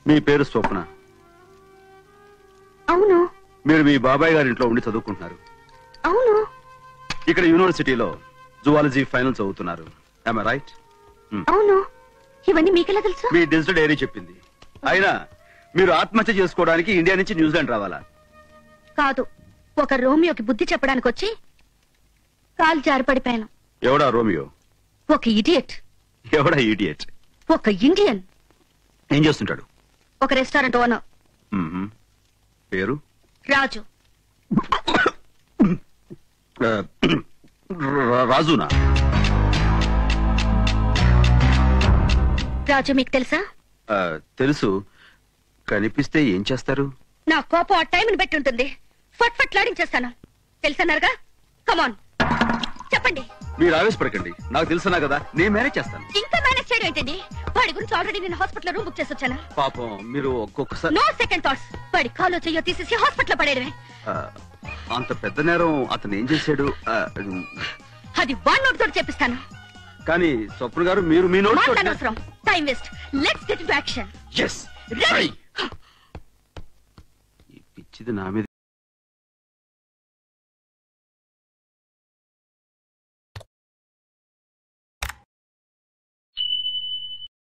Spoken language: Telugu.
మీ పేరు స్వప్న. అవును. మీరు మీ బాబాయ్ గారి ఇంట్లో ఉండి చదువుకుంటున్నారు. అవును. ఇక్కడ యూనివర్సిటీలో జువాలజీ ఫైనల్ చదువుతున్నారు. am I right? అవును. ఇవన్నీ మీకెలా తెలుసు? మీ డిజిటల్ డైరీ చెప్పింది. అయినా మీరు ఆత్మహత్య చేసుకోవడానికి ఇండియా నుంచి న్యూజిలాండ్ రావాలా? కాదు, ఒక రోమియోకి బుద్ధి చెప్పడానికి వచ్చి కాలు జారి పడిపోయాను. ఎవడా రోమియో? ఒక ఇడియట్. ఎవడా ఇడియట్? ఒక ఇండియన్. ఏం చేస్తుంటాడు? ఒక రెస్టారెంట్ ఓనర్. పేరు? రాజు. రాజునా? రాజు మీకు తెలుసా? తెలుసు. కనిపిస్తే ఏం చేస్తారు? నా కోపం ఆ టైంని బట్టి ఉంటుంది. ఫట్ ఫట్ లాడించేస్తాను. తెలుసన్నారుగా. కమాన్ చెప్పండి. మీరు ఆవేశపడకండి. నాకు తెలుసునా కదా, నేను మేనేజ్ చేస్తాను. ఇంకా మేనేజ్ చేయడం ఏంటండి? వాడి గురించి ఆల్రెడీ నేను హాస్పిటల్ రూమ్ బుక్ చేసి వచ్చాను. పాపం మీరు ఒక్కొక్కసారి. No second thoughts. వాడి కాలో చెయ్యో తీసేసి హాస్పిటల్ పడేయడమే. అంత పెద్ద నేరం అతను ఏం చేశాడు? అది వన్ నోట్ తోటి చెప్పిస్తాను. కానీ స్వప్న గారు, మీరు మీ నోట్ అవసరం. Time waste. Let's get into action. yes. ఈ పిచ్చిది నా మీద